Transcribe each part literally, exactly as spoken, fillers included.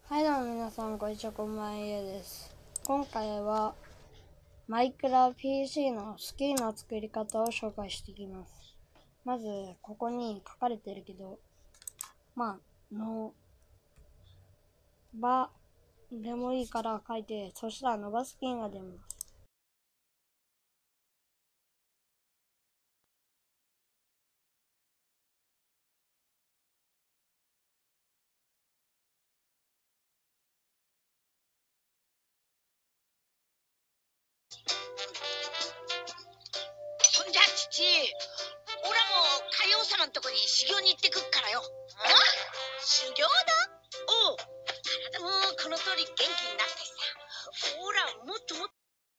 はい、どうも皆さん、こんにちは、こんばんは、です。今回は、マイクラ ピーシー のスキーの作り方を紹介していきます。まず、ここに書かれてるけど、まあ、の、ば、でもいいから書いて、そしたら伸ばす金が出ます。 そんじゃ父、オラも海王様のとこに修行に行ってくっからよ。修行だ。おう、体もこの通り元気になってさ、オラもっともっと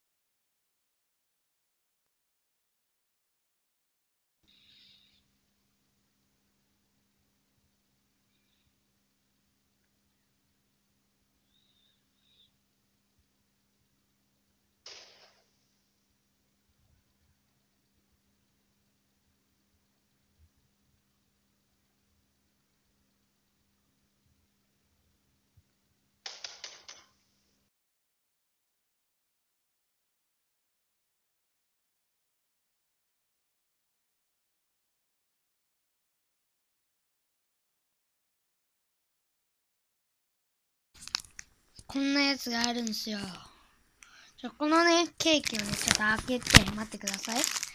こんなやつがあるんですよ。じゃ、このね、ケーキをね、ちょっと開けて、待ってください。